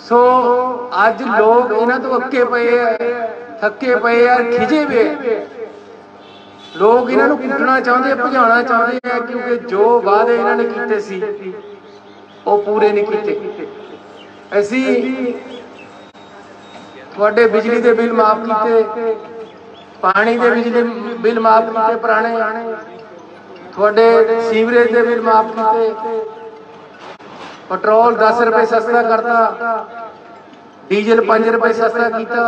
सो अज लोग इन्हां तो अक्के पे थके पे आ, खिजे वे लोग इन्हां नूं कुटना चाहते, भजाना चाहते हैं, क्योंकि जो वादे इन्हां ने कीते सी वो पूरे नहीं कीते। असी तुहाडे बिजली के बिल माफ किए, पानी के बिजली बिल माफ किए, पुराने तुहाडे सीवरेज के बिल माफ किए, पेट्रोल 10 रुपए सस्ता करता, डीजल 5 रुपए सस्ता किया।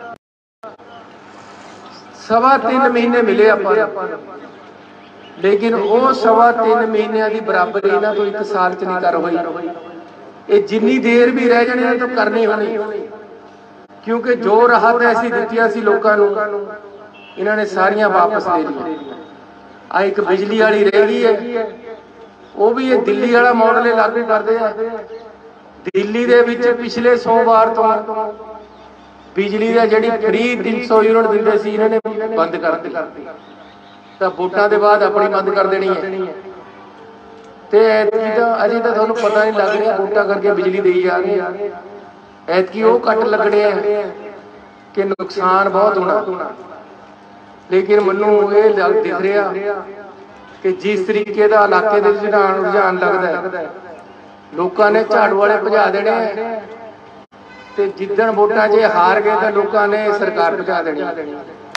3.25 महीने मिले आपां, लेकिन वो 3.25 महीनों की बराबरी इन्हां तो 1 साल च नहीं कर हुई। ये जिन्नी देर भी रह जाने तो करनी होनी, क्योंकि जो राहत ऐसी दित्तियां सी लोकां नूं इन्हां ने सारियां वापस ले ली। आ एक बिजली वाली रह गई है, वो भी ये दिल्ली वाला मॉडल लागू करते हैं। दिल्ली दे विच पिछले 100 बार तो बिजली का जी फ्री 300 यूनिट दिंदे सी, इन्होंने बंद कर दी, तो वोटां दे बाद अपनी बंद कर देनी है। तो ऐतकी तो अजे तो तुहानूं पता नहीं लग रहा वोटां करके बिजली दी जा रही है। ऐतकी वो कट लगने हैं कि नुकसान बहुत होना, लेकिन मैनूं ये दिख रहा कि जिस तरीके का इलाके के रुझान लगता है, लोगों ने झाड़ू वाले भजा देने, ते जिद्दण वोटां च हार गए तो लोगों ने सरकार भजा देनी।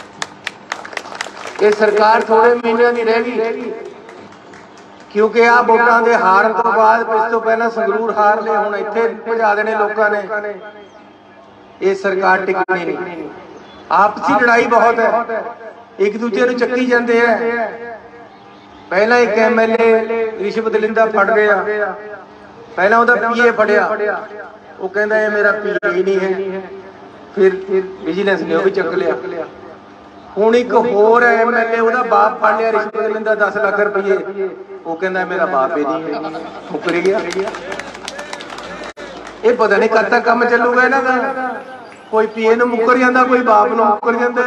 ये सरकार थोड़े महीनों की रह गई, क्योंकि आ वोटां दे हारन तो बाद इस तो पहला संगरूर हार ले, हुण इत्थे भजा देने लोगों ने। ये सरकार टिकनी नहीं, आपसी लड़ाई बहुत है, एक दूजे नूं चक्की जाते हैं। पहला एक MLA रिश्वत लिंदा फड़ गया, पहला उहदा PA फड़िया, वो कहता है मेरा PA ही नहीं है, फिर विजिलेंस ने वो भी चक लिया। हुण एक होर MLA उहदा बाप फड़ लिया, रिश्वत लिंदा 10 लाख रुपये, वो कहता मेरा बाप ही नहीं है, मुकर गया। ये पता नहीं कद तक काम चलूगा इन्हां दा, कोई PA नूं मुकर जांदा, कोई बाप नूं मुकर जांदा।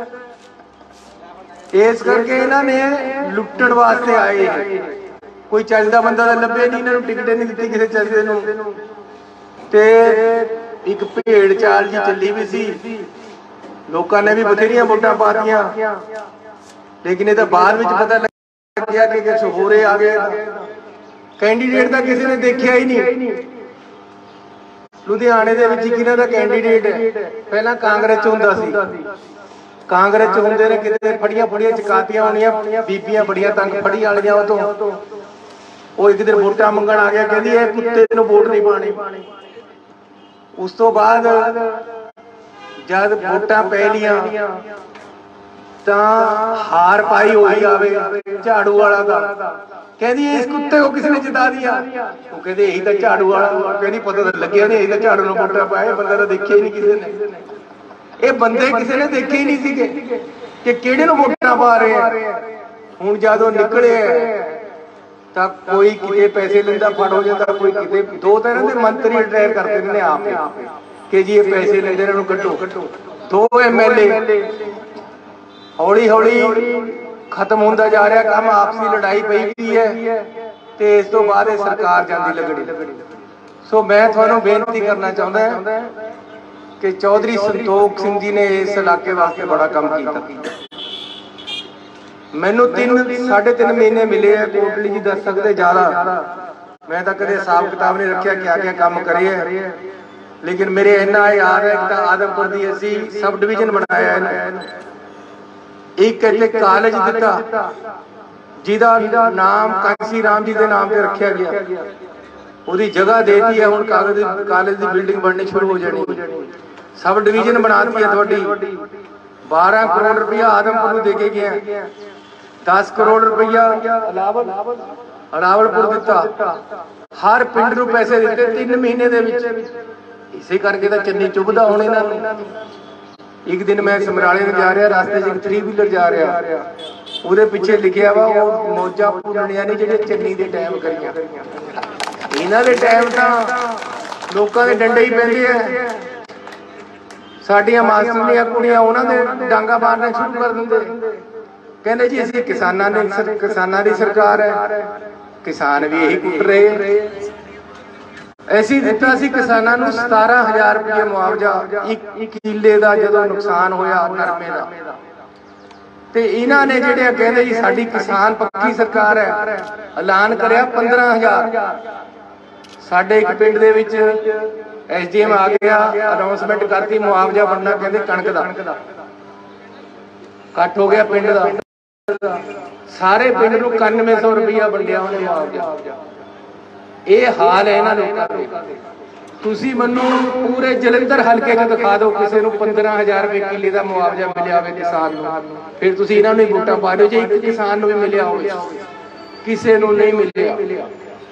इस करके इन्हां ने लुट्टण वास्ते आए, कोई चलदा बंदा तां लभे नहीं, इन्हां नूं टिकट नहीं दित्ती किसी चलदे नूं। ते एक भेड़ चाल जी चली भी सी, लोकां ने भी बथेरियां वोटां पातियां, लेकिन ये बाद विच पता लग गया कि कुछ होरे आ गया। कैंडीडेट तां किसी ने देखिया ही नहीं। लुधियाने दे विच किहਨਾਂ दा कैंडीडेट है, पहला कांग्रेस च हुंदा सी, कांग्रेस च हुंदे ने किते फड़ियां चकातियां होणियां, बीबियां बड़ियां तंग फड़ी वालियां तो वो एक दिन वोटां मंगण आ गया, कहंदी है कुत्ते नूं वोट नहीं पाणी। उस तो बाद जद वोटां पै लियां तां हार पाई होई आवे झाड़ू वाला दा, कहंदी इस कुत्ते को किसने जिता दिया, वो कहंदे यही तो झाड़ू वाला, कहंदी पता तो लग्या नहीं, यही तो झाड़ू नूं वोटां पाए, बंदा तो देखिया ही नहीं किसी ने। ये बंदे किसी ने देखे ही नहीं सीगे कि किहड़े नूं वोटां पा रहे हैं। हुण जदों निकले तां कोई किते पैसे लैंदा फड़ हो जाता, कोई किते। 2 तो इन्हां दे मंत्री रिटायर करते ने आप कि जी ये पैसे लैंदे, इन्हां नूं कड्ढो। 2 MLA हौली हौली खत्म होंदा जा रहा काम, आपसी लड़ाई पई हुई है, ते इस तो बाद सरकार जांदी लगड़ी। सो मैं तुहानूं बेनती करना चाहुंदा कि चौधरी संतोख सिंह जी ने इस इलाके वास्ते बड़ा काम किया। मैनू 3.5 महीने मिले है, कोटली जी दस सकते ज्यादा, मैं तो कदे हिसाब किताब नहीं रखा क्या क्या काम करे है, लेकिन मेरे इन्ना याद है कि आदमपुर की असी सब डिवीजन बनाया है। एक इत्थे कॉलेज दिता जिहदा नाम कांसी राम जी के नाम से रखा गया, उसकी जगह देती है, हुण कॉलेज की बिल्डिंग बननी शुरू हो जानी। सब डिवीजन बनाती है थोड़ी, 12 करोड़ रुपया आदमपुर नूं दे के गए, 10 करोड़ रुपया अलावलपुर दिता, हर पिंड नूं पैसे दिते 3 महीने दे विच। इसे करके तो चन्नी चुभदा हुण इन्हां नूं। एक दिन मैं समराले जा रहा, रास्ते च 3 व्हीलर जा रहा, ਉਹਦੇ ਪਿੱਛੇ ਲਿਖਿਆ ਵਾ ਉਹ ਮੌਜਾਂ ਭੁੱਲਣੀਆਂ ਨਹੀਂ ਜਿਹੜੇ ਚੰਨੀ ਦੇ ਟਾਈਮ ਕਰੀਆਂ। ਇਹਨਾਂ ਦੇ ਟਾਈਮ ਤਾਂ ਲੋਕਾਂ ਦੇ ਡੰਡੇ ਹੀ ਪੈਂਦੇ ਆ। ਸਾਡੀਆਂ ਮਾਸਟਰ ਦੀਆਂ ਕੁੜੀਆਂ ਉਹਨਾਂ ਦੇ ਡਾਂਗਾ ਮਾਰਨਾ ਸ਼ੁਰੂ ਕਰ ਦਿੰਦੇ, ਕਹਿੰਦੇ ਜੀ ਅਸੀਂ ਕਿਸਾਨਾਂ ਦੀ ਸਰਕਾਰ ਹੈ, ਕਿਸਾਨ ਵੀ ਇਹੀ ਕੁੱਟ ਰਹੇ। ਅਸੀਂ ਦਿੱਤਾ ਸੀ ਕਿਸਾਨਾਂ ਨੂੰ 17,000 ਰੁਪਏ ਮੁਆਵਜ਼ਾ ਇੱਕ ਕਿੱਲੇ ਦਾ ਜਦੋਂ ਨੁਕਸਾਨ ਹੋਇਆ ਨਰਮੇ ਦਾ। ਤੇ ਇਹਨਾਂ ਨੇ ਜਿਹੜੇ ਕਹਿੰਦੇ ਜੀ ਸਾਡੀ ਕਿਸਾਨ ਪੱਕੀ ਸਰਕਾਰ ਹੈ, ਐਲਾਨ ਕਰਿਆ 15,000। ਸਾਡੇ ਇੱਕ ਪਿੰਡ ਦੇ ਵਿੱਚ ਐਸਡੀਐਮ ਆ ਗਿਆ, ਅਨਾਉਂਸਮੈਂਟ ਕਰਤੀ ਮੁਆਵਜ਼ਾ ਬਣਨਾ, ਕਹਿੰਦੇ ਕਣਕ ਦਾ ਇਕੱਠ ਹੋ ਗਿਆ ਪਿੰਡ ਦਾ, ਸਾਰੇ ਪਿੰਡ ਨੂੰ 9100 ਰੁਪਇਆ ਵੰਡਿਆ ਉਹਨੇ ਮੁਆਵਜ਼ਾ। ਇਹ ਹਾਲ ਹੈ ਇਹਨਾਂ ਲੋਕਾਂ ਦਾ। ਤੁਸੀਂ ਮੈਨੂੰ ਪੂਰੇ ਜਲੰਧਰ ਹਲਕੇ 'ਚ ਦਿਖਾ ਦਿਓ ਕਿਸੇ ਨੂੰ 15,000 ਰੁਪਏ ਕਿੱਲੇ ਦਾ ਮੁਆਵਜ਼ਾ ਮਿਲਿਆ ਹੋਵੇ ਕਿਸਾਨ ਨੂੰ, ਫਿਰ ਤੁਸੀਂ ਇਹਨਾਂ ਨੂੰ ਹੀ ਵੋਟਾਂ ਪਾ ਦਿਓ। ਜੇ ਇੱਕ ਕਿਸਾਨ ਨੂੰ ਵੀ ਮਿਲਿਆ ਹੋਵੇ, ਕਿਸੇ ਨੂੰ ਨਹੀਂ ਮਿਲਿਆ।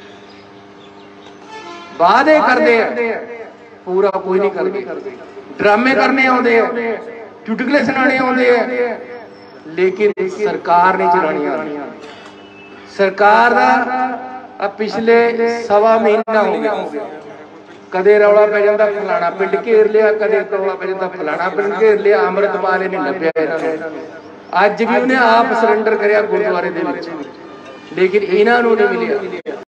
ਵਾਅਦੇ ਕਰਦੇ ਆ, ਪੂਰਾ ਕੋਈ ਨਹੀਂ ਕਰਦੇ। ਡਰਾਮੇ ਕਰਨੇ ਆਉਂਦੇ ਆ, ਚੁਟਕਲੇ ਸੁਣਾਣੇ ਆਉਂਦੇ ਆ, ਲੇਕਿਨ ਸਰਕਾਰ ਨਹੀਂ ਚਲਾਉਣੀ ਆਉਂਦੀ। ਸਰਕਾਰ ਦਾ ਪਿਛਲੇ ਸਵਾ ਮਹੀਨਾ ਹੋ ਗਿਆ, ਕਦੇ ਰੌਲਾ ਪੈ ਜਾਂਦਾ ਫਲਾਣਾ ਪਿੰਡ ਘੇਰ ਲਿਆ, ਕਦੇ ਰੌਲਾ ਪੈ ਜਾਂਦਾ ਫਲਾਣਾ ਪਿੰਡ ਘੇਰ ਲਿਆ। ਅੰਮ੍ਰਿਤਪਾਲ ਨੇ ਲੱਭਿਆ ਇਹਨਾਂ ਨੂੰ, ਅੱਜ ਵੀ ਉਹਨੇ ਆਪ ਸਰੈਂਡਰ ਕਰਿਆ ਗੁਰਦੁਆਰੇ ਦੇ ਵਿੱਚ, ਲੇਕਿਨ ਇਹਨਾਂ ਨੂੰ ਨਹੀਂ ਮਿਲਿਆ।